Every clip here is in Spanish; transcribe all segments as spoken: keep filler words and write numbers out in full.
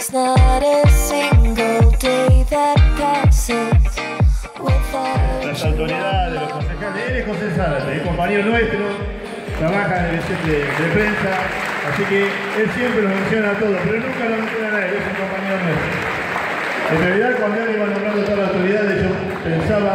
There's not a single day that passes without las autoridades, los concejales, él es José Zárate, es compañero nuestro, trabaja en el set de, de prensa, así que él siempre lo menciona a todos, pero nunca lo menciona a él, es un compañero nuestro. En realidad, cuando él iba nombrando todas las autoridades, yo pensaba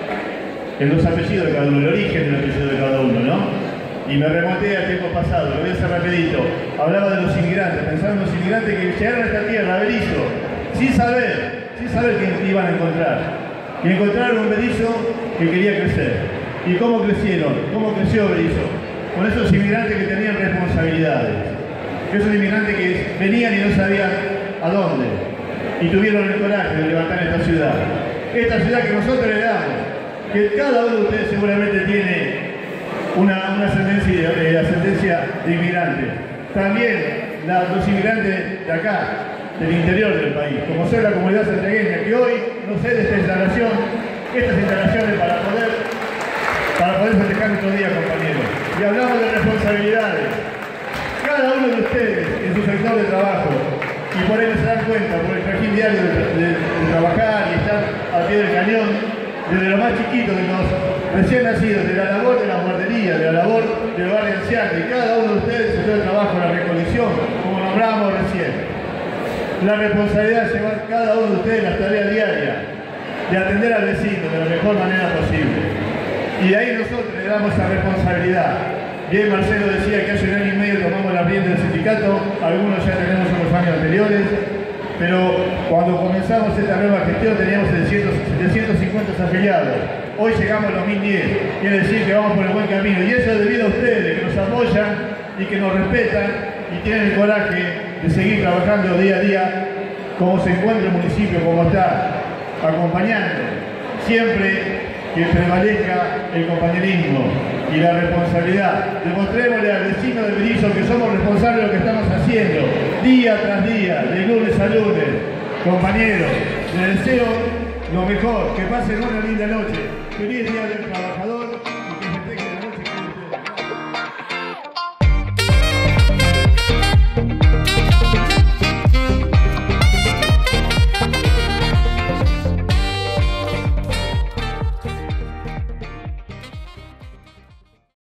en los apellidos de cada uno, el origen del apellido de cada uno, ¿no? Y me remonté al tiempo pasado, lo voy a hacer rapidito. Hablaba de los inmigrantes, pensaba en los inmigrantes que llegaron a esta tierra, a Berizo, sin saber, sin saber qué iban a encontrar. Y encontraron un Berizo que quería crecer. ¿Y cómo crecieron? ¿Cómo creció Berizo? Con esos inmigrantes que tenían responsabilidades. Esos inmigrantes que venían y no sabían a dónde. Y tuvieron el coraje de levantar esta ciudad. Esta ciudad que nosotros le damos, que cada uno de ustedes seguramente tiene una, una ascendencia, eh, ascendencia de inmigrantes. También la, los inmigrantes de acá, del interior del país, como sea la comunidad santiagueña, que hoy no sé de esta instalación, estas instalaciones para poder, para poder festejar estos días, compañeros. Y hablamos de responsabilidades. Cada uno de ustedes en su sector de trabajo, y por ahí no se dan cuenta, por el trajín diario de, de, de trabajar y estar al pie del cañón, desde lo más chiquito de los recién nacidos, de la labor de la guardería, de la labor del hogar de ancianos, y cada uno de ustedes se dio el trabajo, la recolección, como nombramos recién. La responsabilidad de llevar cada uno de ustedes las tareas diarias, de atender al vecino de la mejor manera posible. Y de ahí nosotros le damos esa responsabilidad. Bien, Marcelo decía que hace un año y medio tomamos la rienda del sindicato, algunos ya tenemos unos años anteriores, pero cuando comenzamos esta nueva gestión teníamos setecientos cincuenta afiliados. Hoy llegamos a los mil diez, quiere decir que vamos por el buen camino. Y eso es debido a ustedes, que nos apoyan y que nos respetan y tienen el coraje de seguir trabajando día a día como se encuentra el municipio, como está, acompañando. Siempre que prevalezca el compañerismo y la responsabilidad. Demostrémosle al vecino de Berizo que somos responsables de lo que estamos haciendo, día tras día, de lunes a lunes. Compañeros, les deseo lo mejor, que pasen una linda noche. Feliz día del trabajo.